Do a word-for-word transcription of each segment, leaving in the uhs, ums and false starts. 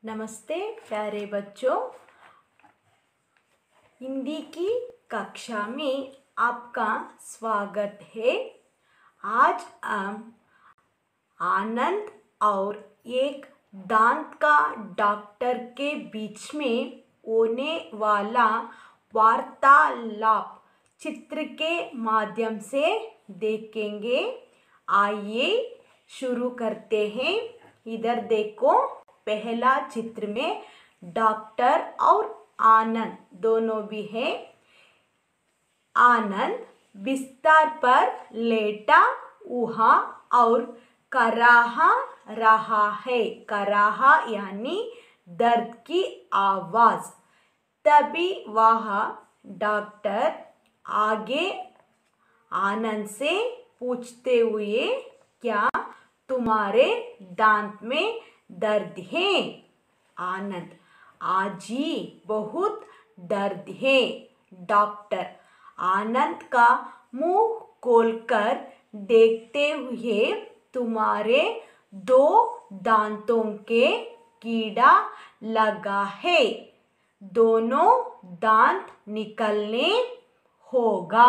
नमस्ते प्यारे बच्चों, हिंदी की कक्षा में आपका स्वागत है। आज हम आनंद और एक दांत का डॉक्टर के बीच में होने वाला वार्तालाप चित्र के माध्यम से देखेंगे। आइए शुरू करते हैं। इधर देखो, पहला चित्र में डॉक्टर और आनंद दोनों भी हैं। आनंद बिस्तर पर लेटा हुआ और कराहा रहा है। कराहा यानी दर्द की आवाज। तभी वह डॉक्टर आगे आनंद से पूछते हुए, क्या तुम्हारे दांत में दर्द है? आनंद, आजी बहुत दर्द है। डॉक्टर आनंद का मुंह खोलकर देखते हुए, तुम्हारे दो दांतों के कीड़ा लगा है, दोनों दांत निकलने होगा।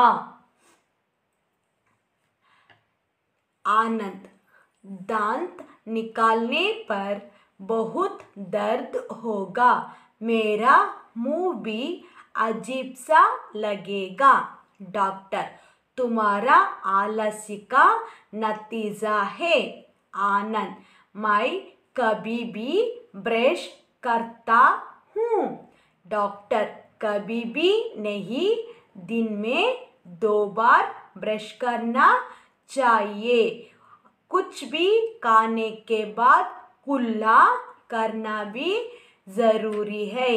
आनंद, दांत निकालने पर बहुत दर्द होगा। मेरा मुंह भी अजीब सा लगेगा। डॉक्टर, तुम्हारा आलस्य का नतीजा है। आनंद, मैं कभी भी ब्रश करता हूँ। डॉक्टर, कभी भी नहीं, दिन में दो बार ब्रश करना चाहिए। कुछ भी खाने के बाद कुल्ला करना भी जरूरी है।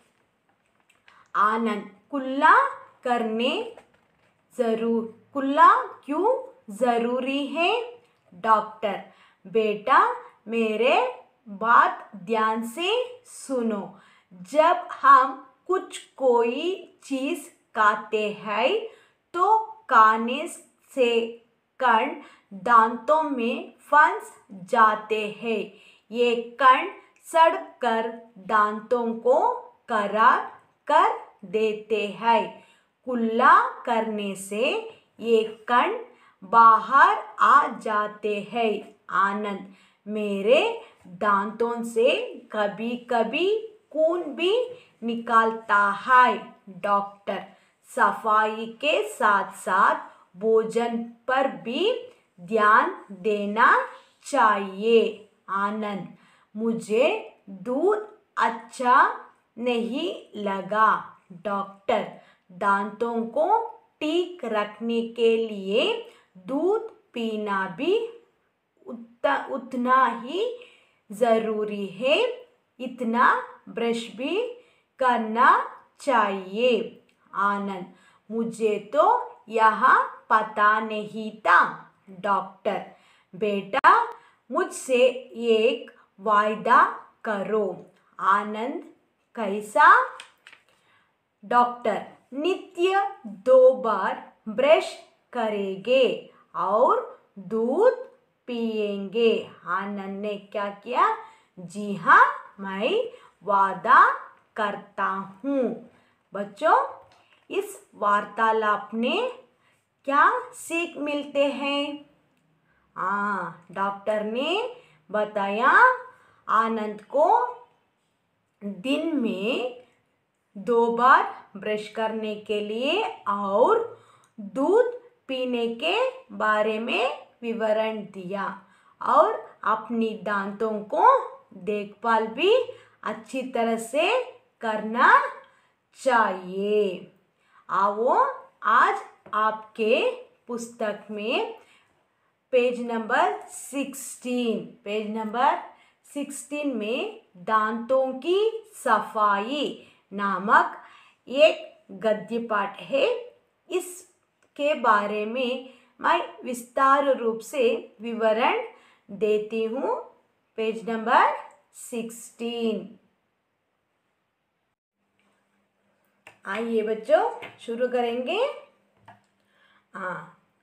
आनंद, कुल्ला करने जरूर कुल्ला क्यों जरूरी है? डॉक्टर, बेटा मेरे बात ध्यान से सुनो। जब हम कुछ कोई चीज खाते हैं तो खाने से कण दांतों में फंस जाते हैं। ये कण सड़कर दांतों को खराब कर देते हैं। कुल्ला करने से ये कण बाहर आ जाते हैं। आनंद, मेरे दांतों से कभी कभी खून भी निकलता है। डॉक्टर, सफाई के साथ साथ भोजन पर भी ध्यान देना चाहिए। आनंद, मुझे दूध अच्छा नहीं लगा। डॉक्टर, दांतों को ठीक रखने के लिए दूध पीना भी उतना उतना ही जरूरी है। इतना ब्रश भी करना चाहिए। आनंद, मुझे तो यह पता नहीं था। डॉक्टर, बेटा मुझसे एक वायदा करो। आनंद, कैसा? डॉक्टर, नित्य दो बार ब्रश करेंगे और दूध पिएंगे। आनंद ने क्या किया? जी हाँ, मैं वादा करता हूँ। बच्चों, इस वार्तालाप ने क्या सीख मिलते हैं? हाँ, डॉक्टर ने बताया आनंद को दिन में दो बार ब्रश करने के लिए और दूध पीने के बारे में विवरण दिया और अपनी दांतों को देखभाल भी अच्छी तरह से करना चाहिए। आओ आज आपके पुस्तक में page number sixteen page number sixteen में दांतों की सफाई नामक एक गद्य पाठ है। इसके बारे में मैं विस्तार रूप से विवरण देती हूँ। Page number sixteen. आइए बच्चों शुरू करेंगे। हाँ,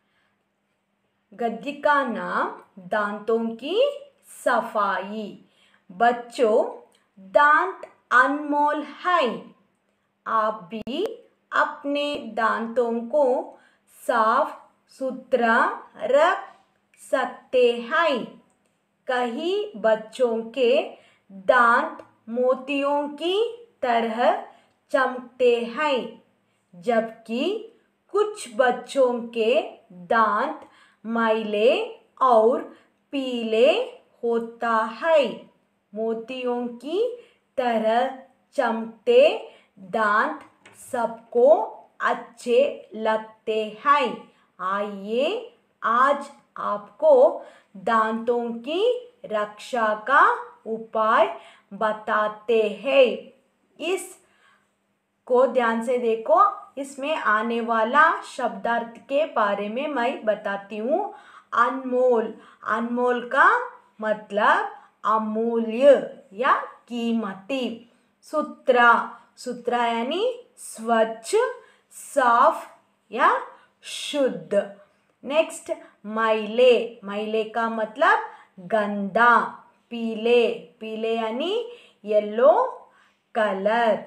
गद्य का नाम दांतों की सफाई। बच्चों, दांत अनमोल है। आप भी अपने दांतों को साफ सुथरा रख सकते हैं। कई बच्चों के दांत मोतियों की तरह चमकते हैं, जबकि कुछ बच्चों के दांत मैले और पीले होता है। मोतियों की तरह चमकते दांत सबको अच्छे लगते हैं। आइए आज आपको दांतों की रक्षा का उपाय बताते हैं। इस को ध्यान से देखो, इसमें आने वाला शब्दार्थ के बारे में मैं बताती हूँ। अनमोल, अनमोल का मतलब अमूल्य या कीमती। सुथरा, सुथरा यानी स्वच्छ, साफ या शुद्ध। नेक्स्ट मैले, मैले का मतलब गंदा। पीले, पीले यानी येलो कलर।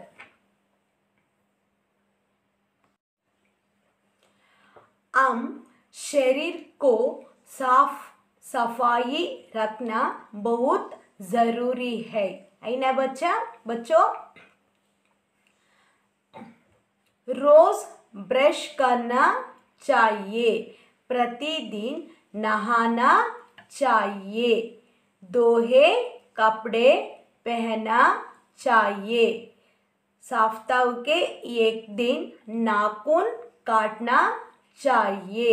हम शरीर को साफ सफाई रखना बहुत जरूरी है, है ना बच्चा बच्चों। रोज ब्रश करना चाहिए, प्रतिदिन नहाना चाहिए, दोहे कपड़े पहनना चाहिए, सप्ताह के एक दिन नाखून काटना चाहिए।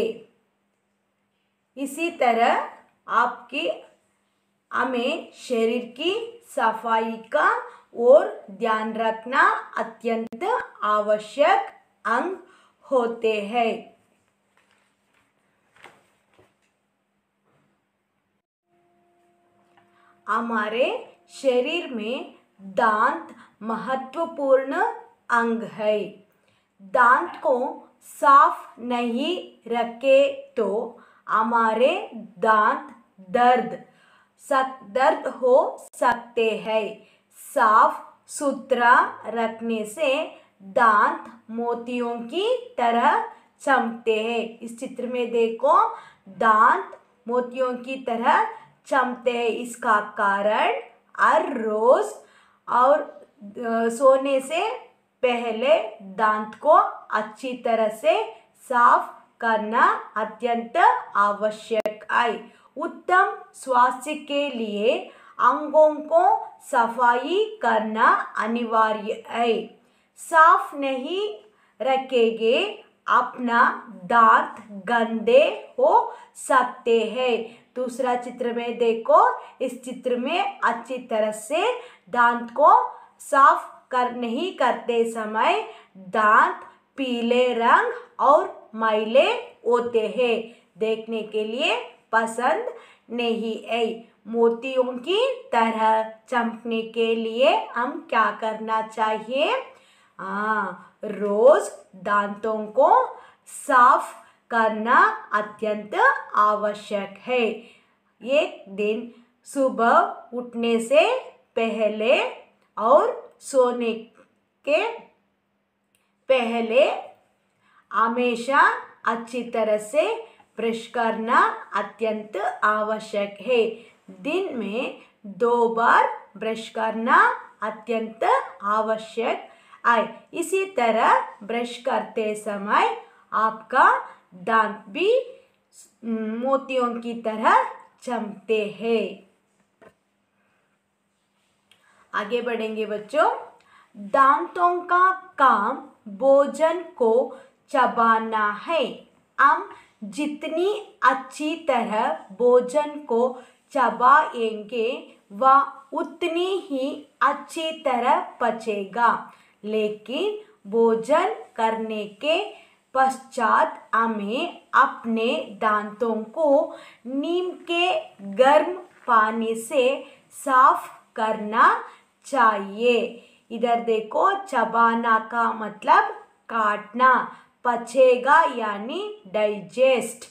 इसी तरह आपकी हमें शरीर की सफाई का और ध्यान रखना अत्यंत आवश्यक अंग होते हैं। हमारे शरीर में दांत महत्वपूर्ण अंग है। दांत को साफ नहीं रखे तो हमारे दांत दर्द सक दर्द हो सकते हैं। साफ सुथरा रखने से दांत मोतियों की तरह चमकते हैं। इस चित्र में देखो, दांत मोतियों की तरह चमकते हैं। इसका कारण हर रोज और सोने से पहले दांत को अच्छी तरह से साफ करना अत्यंत आवश्यक है। उत्तम स्वास्थ्य के लिए अंगों को सफाई करना अनिवार्य है। साफ नहीं रखेंगे अपना दांत गंदे हो सकते हैं। दूसरा चित्र में देखो, इस चित्र में अच्छी तरह से दांत को साफ कर नहीं करते समय दांत पीले रंग और मैले होते हैं, देखने के लिए पसंद नहीं है। मोतियों की तरह चमकने के लिए हम क्या करना चाहिए? हाँ, रोज दांतों को साफ करना अत्यंत आवश्यक है। एक दिन सुबह उठने से पहले और सोने के पहले हमेशा अच्छी तरह से ब्रश करना अत्यंत आवश्यक है। दिन में दो बार ब्रश करना अत्यंत आवश्यक है। इसी तरह ब्रश करते समय आपका दांत भी मोतियों की तरह चमकते हैं। आगे बढ़ेंगे बच्चों। दांतों का काम भोजन को चबाना है। हम जितनी अच्छी तरह भोजन को चबाएंगे वह उतनी ही अच्छी तरह पचेगा। लेकिन भोजन करने के पश्चात हमें अपने दांतों को नीम के गर्म पानी से साफ करना चाहिए। इधर देखो, चबाना का मतलब काटना, पचेगा यानी डाइजेस्ट।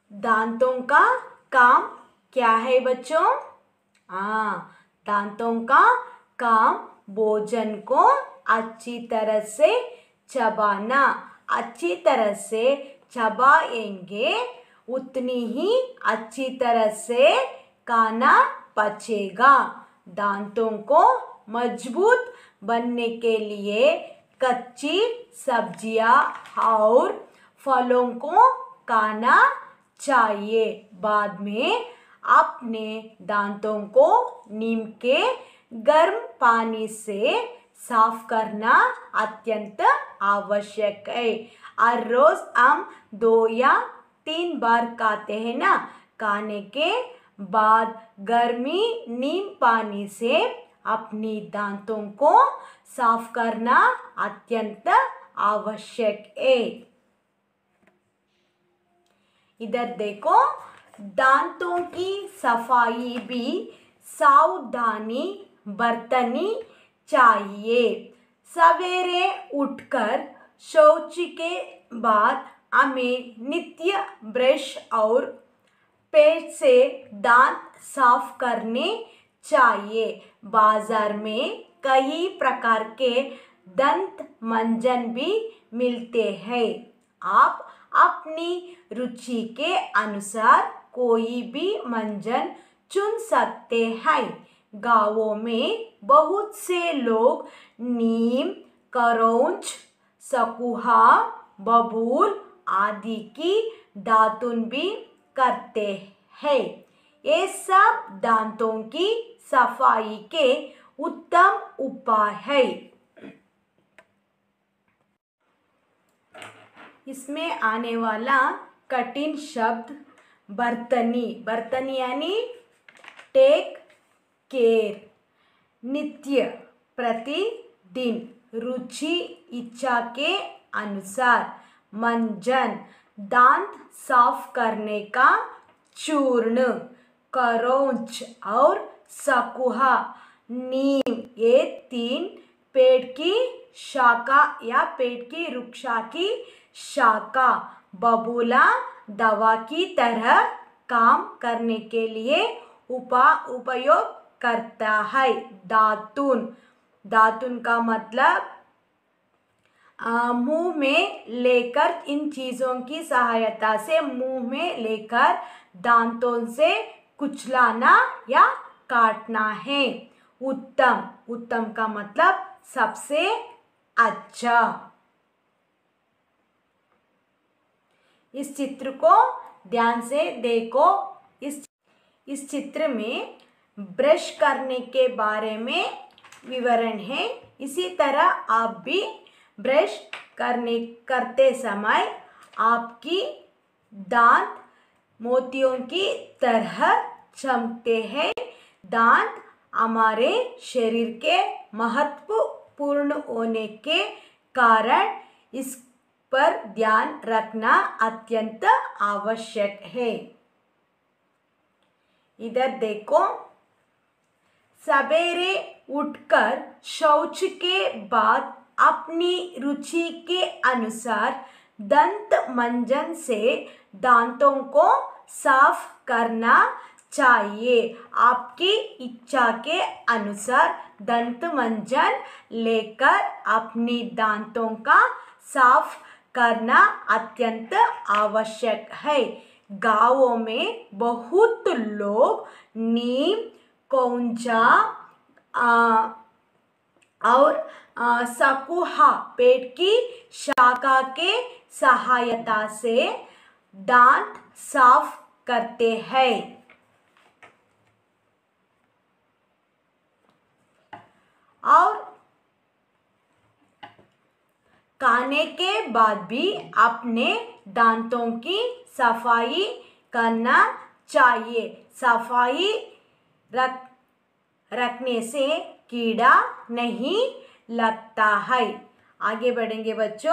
दांतों का काम क्या है बच्चों? हाँ, दांतों का काम भोजन को अच्छी तरह से चबाना। अच्छी तरह से चबाएंगे उतनी ही अच्छी तरह से खाना पचेगा। दांतों को मजबूत बनने के लिए कच्ची सब्जियां और फलों को खाना चाहिए। बाद में अपने दांतों को नीम के गर्म पानी से साफ करना अत्यंत आवश्यक है। हर रोज हम दो या तीन बार खाते हैं ना, खाने के बाद गर्मी नीम पानी से अपनी दांतों को साफ करना अत्यंत आवश्यक है। इधर देखो, दांतों की सफाई भी सावधानी बरतनी चाहिए। सवेरे उठकर शौच के बाद हमें नित्य ब्रश और पेस्ट से दांत साफ करने चाहिए। बाजार में कई प्रकार के दंत मंजन भी मिलते हैं। आप अपनी रुचि के अनुसार कोई भी मंजन चुन सकते हैं। गांवों में बहुत से लोग नीम, करौंज, सकुहा, बबूल आदि की दातुन भी करते हैं। ये सब दांतों की सफाई के उत्तम उपाय है। इसमें आने वाला कठिन शब्द बर्तनी। बर्तनी यानी टेक केयर। नित्य, प्रतिदिन, रुचि इच्छा के अनुसार। मंजन, दांत साफ करने का चूर्ण। करौंज और सकुहा, नीम, ये तीन पेड़ की शाखा या पेड़ की वृक्षा की शाखा। बबूला दवा की तरह काम करने के लिए उपा उपयोग करता है। दातुन, दातुन का मतलब मुंह में लेकर, इन चीज़ों की सहायता से मुंह में लेकर दांतों से कुचलाना या काटना है। उत्तम, उत्तम का मतलब सबसे अच्छा। इस चित्र को ध्यान से देखो। इस इस चित्र में ब्रश करने के बारे में विवरण है। इसी तरह आप भी ब्रश करने करते समय आपकी दांत मोतियों की तरह चमकते हैं। दांत हमारे शरीर के महत्वपूर्ण होने के कारण इस पर ध्यान रखना अत्यंत आवश्यक है। इधर देखो, सवेरे उठकर शौच के बाद अपनी रुचि के अनुसार दंत मंजन से दांतों को साफ करना चाहिए। आपकी इच्छा के अनुसार दंत मंजन लेकर अपनी दांतों का साफ करना अत्यंत आवश्यक है। गांवों में बहुत लोग नीम, कौंजा और सकुहा पेड़ की शाखा के सहायता से दांत साफ करते हैं। और खाने के बाद भी अपने दांतों की सफाई करना चाहिए। सफाई रख रखने से कीड़ा नहीं लगता है। आगे बढ़ेंगे बच्चों।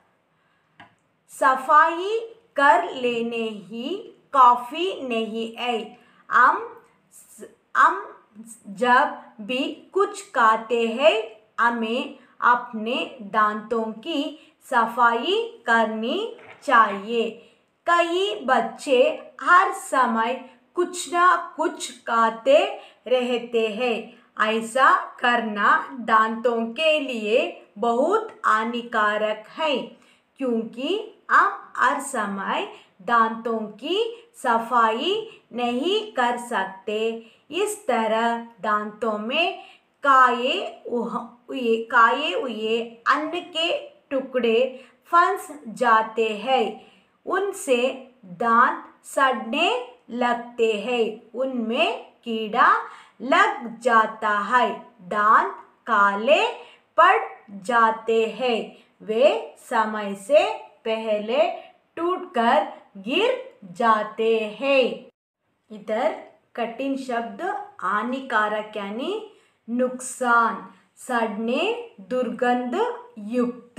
सफाई कर लेने ही काफी नहीं है। हम हम जब भी कुछ खाते हैं हमें अपने दांतों की सफाई करनी चाहिए। कई बच्चे हर समय कुछ ना कुछ खाते रहते हैं। ऐसा करना दांतों के लिए बहुत हानिकारक है, क्योंकि हम हर समय दांतों की सफाई नहीं कर सकते। इस तरह दांतों में खाए हुए खाए हुए अन्न के टुकड़े फंस जाते हैं। उनसे दांत सड़ने लगते हैं, उनमें कीड़ा लग जाता है, दांत काले पड़ जाते हैं, वे समय से पहले टूटकर गिर जाते हैं। इधर कठिन शब्द हानिकारक यानी नुकसान, सड़ने, दुर्गंध युक्त।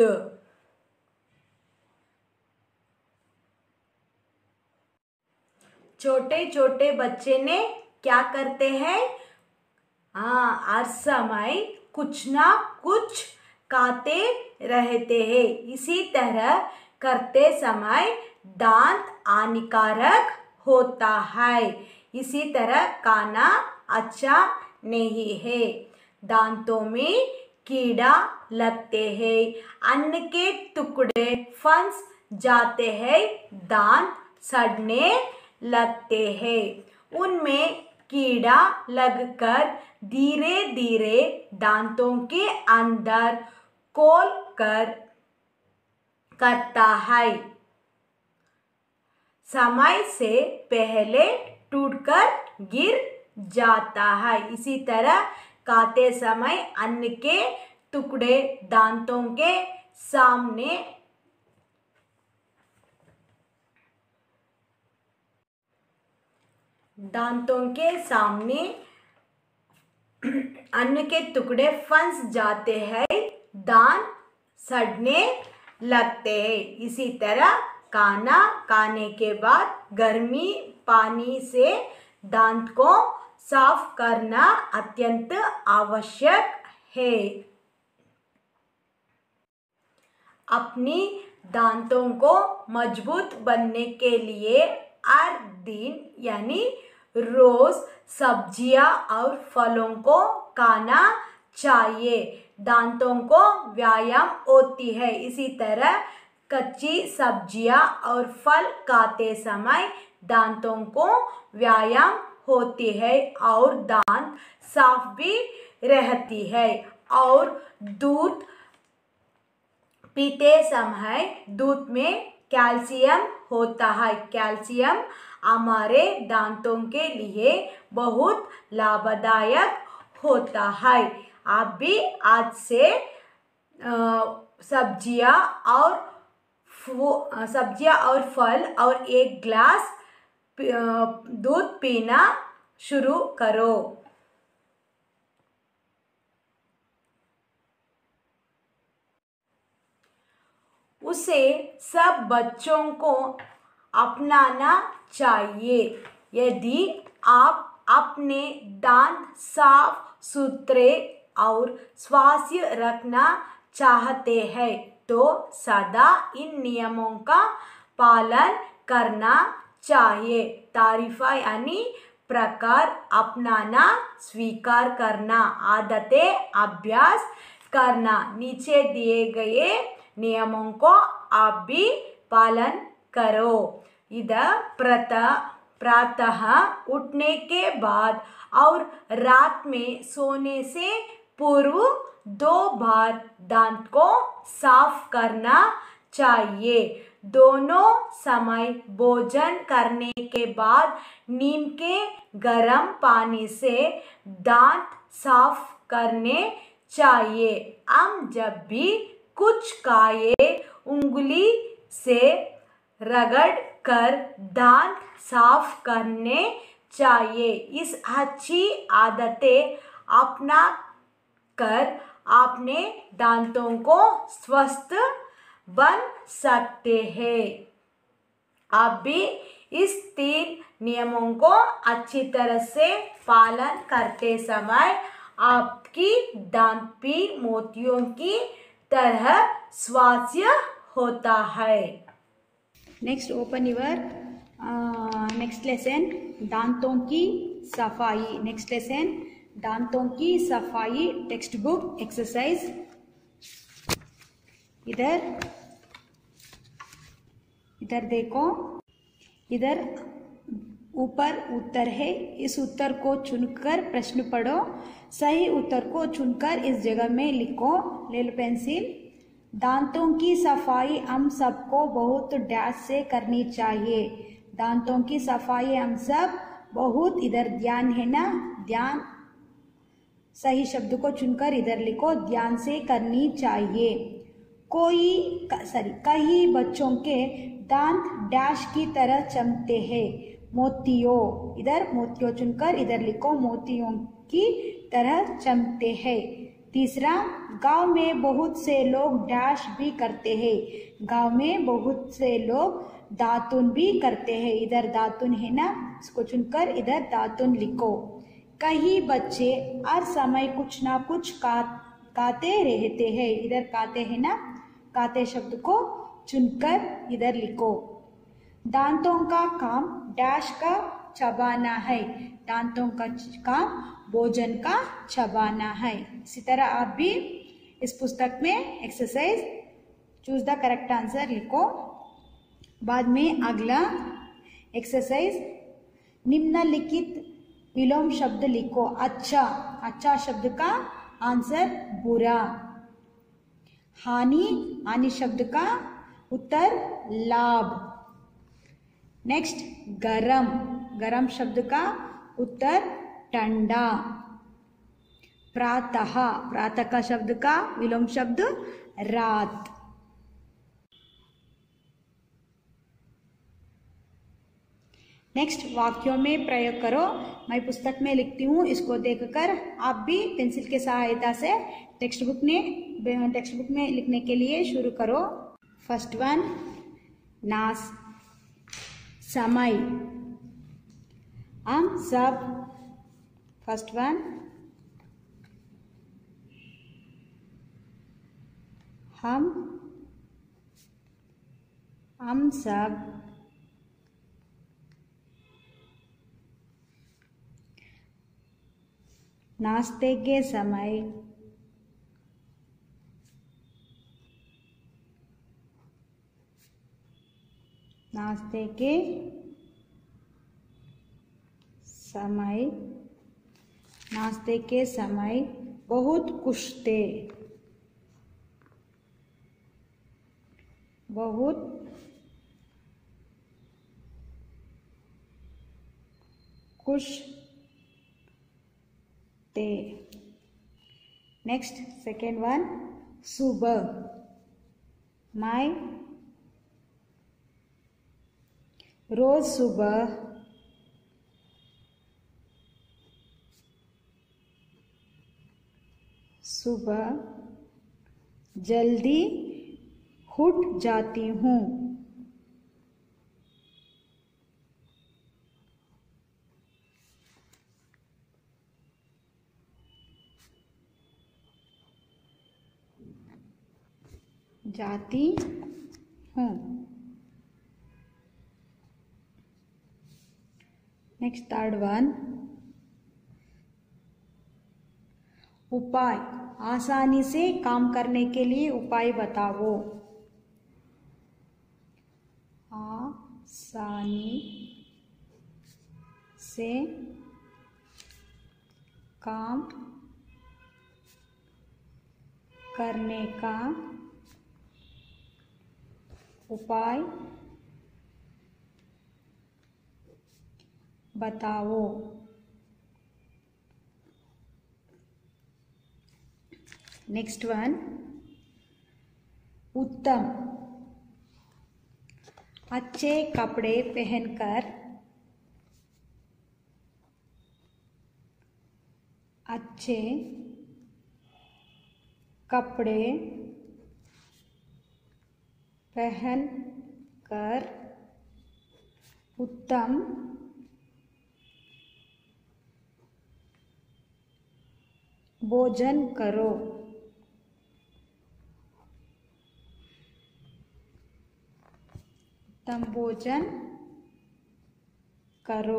छोटे छोटे बच्चे ने क्या करते हैं? हाँ, हर समय कुछ ना कुछ खाते रहते हैं। इसी तरह करते समय दांत हानिकारक होता है। इसी तरह खाना अच्छा नहीं है। दांतों में कीड़ा लगते हैं, अन्न के टुकड़े फंस जाते हैं, दांत सड़ने लगते हैं, उनमें कीड़ा लगकर धीरे धीरे दांतों के अंदर खोल कर करता है, समय से पहले टूटकर गिर जाता है। इसी तरह खाते समय अन्न के टुकड़े दांतों के सामने दांतों के सामने अन्न के टुकड़े फंस जाते हैं, दांत सड़ने लगते हैं। इसी तरह खाना खाने के बाद गर्मी पानी से दांत को साफ करना अत्यंत आवश्यक है। अपनी दांतों को मजबूत बनने के लिए हर दिन यानी रोज सब्जियां और फलों को खाना चाहिए। दांतों को व्यायाम होती है। इसी तरह कच्ची सब्जियां और फल खाते समय दांतों को व्यायाम होती है और दांत साफ भी रहती है। और दूध पीते समय दूध में कैल्शियम होता है। कैल्शियम हमारे दांतों के लिए बहुत लाभदायक होता है। आप भी आज से सब्जियां और सब्जियां और फल और एक ग्लास दूध पीना शुरू करो। उसे सब बच्चों को अपनाना चाहिए। यदि आप अपने दांत साफ सुथरे और स्वस्थ रखना चाहते हैं तो सदा इन नियमों का पालन करना चाहिए। तारीफा यानी प्रकार, अपनाना स्वीकार करना, आदतें अभ्यास करना। नीचे दिए गए नियमों को आप भी पालन करो। इधर प्रातः प्रातः उठने के बाद और रात में सोने से पूर्व दो बार दांत को साफ करना चाहिए। दोनों समय भोजन करने के बाद नीम के गर्म पानी से दांत साफ करने चाहिए। हम जब भी कुछ खाए उंगली से रगड़ कर दांत साफ करने चाहिए। इस अच्छी आदतें अपना कर अपने दांतों को स्वस्थ बन सकते हैं। आप भी इस तीन नियमों को अच्छी तरह से पालन करते समय आपकी दांत भी मोतियों की तरह स्वास्थ्य होता है। Next open your next lesson दांतों की सफाई। नेक्स्ट लेसन दांतों की सफाई टेक्स्ट बुक एक्सरसाइज। इधर इधर देखो, इधर ऊपर उत्तर है, इस उत्तर को चुनकर प्रश्न पढ़ो, सही उत्तर को चुनकर इस जगह में लिखो। ले लो पेंसिल। दांतों की सफाई हम सबको बहुत डैश से करनी चाहिए। दांतों की सफाई हम सब बहुत, इधर ध्यान है ना, ध्यान, सही शब्द को चुनकर इधर लिखो, ध्यान से करनी चाहिए। कोई सॉरी कई बच्चों के दांत डैश की तरह चमकते हैं, मोतियों, इधर मोतियों चुनकर इधर लिखो, मोतियों की तरह चमकते हैं। तीसरा, गांव में बहुत से लोग डैश भी करते हैं, गांव में बहुत से लोग दातुन भी करते हैं, इधर दातुन है ना, इसको चुनकर इधर दातुन लिखो। कई बच्चे हर समय कुछ ना कुछ का काते रहते हैं, इधर काते हैं ना, काते शब्द को चुनकर इधर लिखो। दांतों का काम डैश का चबाना है, दांतों का काम भोजन का चबाना है। इसी तरह आप भी इस पुस्तक में exercise choose the correct answer लिखो। बाद में अगला एक्सरसाइज, निम्नलिखित विलोम शब्द लिखो। अच्छा, अच्छा शब्द का आंसर बुरा। हानि, हानि शब्द का उत्तर लाभ। नेक्स्ट, गरम, गरम शब्द का उत्तर ठंडा। प्रातः, प्रातः का शब्द का विलोम शब्द रात। नेक्स्ट, वाक्यों में प्रयोग करो। मैं पुस्तक में लिखती हूँ, इसको देखकर आप भी पेंसिल के सहायता से टेक्स्ट बुक में टेक्स्ट बुक में लिखने के लिए शुरू करो। फर्स्ट वन, नास, समय, हम सब। फर्स्ट वन, हम हम सब नाश्ते के समय नाश्ते के समय नाश्ते के समय बहुत खुश थे, बहुत खुश थे। नेक्स्ट, सेकेंड वन, सुबह, मैं रोज सुबह सुबह जल्दी उठ जाती हूँ। जाती हूँ। नेक्स्ट, थर्ड वन, उपाय, आसानी से काम करने के लिए उपाय बताओ। आसानी से काम करने का उपाय बताओ। नेक्स्ट वन, उत्तम, अच्छे कपड़े पहनकर अच्छे कपड़े पहनकर उत्तम भोजन करो। तुम भोजन करो।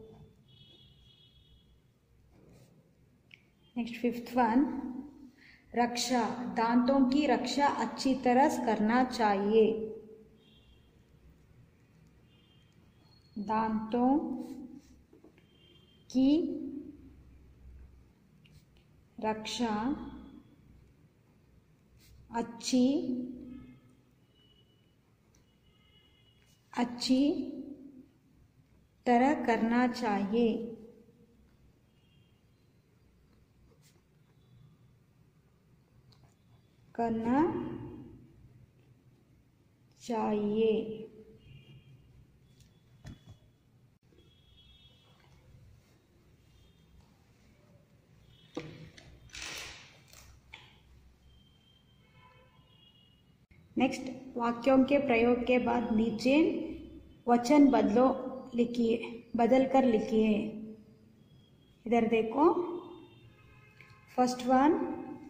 नेक्स्ट फिफ्थ वन, रक्षा, दांतों की रक्षा अच्छी तरह करना चाहिए। दांतों की रक्षा अच्छी अच्छी तरह करना चाहिए। करना चाहिए। नेक्स्ट, वाक्यों के प्रयोग के बाद नीचे वचन बदलो लिखिए, बदल कर लिखिए। इधर देखो, फर्स्ट वन,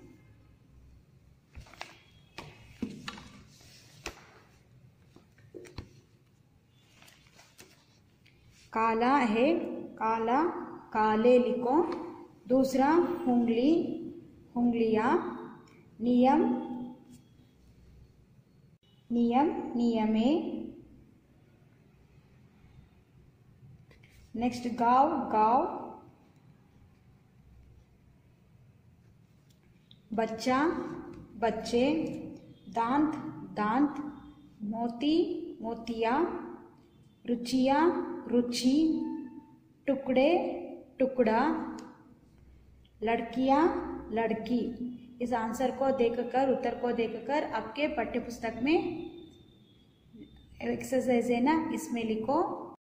काला है, काला, काले लिखो। दूसरा, उंगली, उंगलियां। नियम, नियम, नियमे। नेक्स्ट, गांव, गांव। बच्चा, बच्चे। दांत, दांत। मोती, मोतिया। रुचिया, रुचि। टुकड़े, टुकड़ा। लड़कियां, लड़की। इस आंसर को देखकर, उत्तर को देखकर आपके पाठ्य पुस्तक में एक्सरसाइज है ना, इसमें लिखो।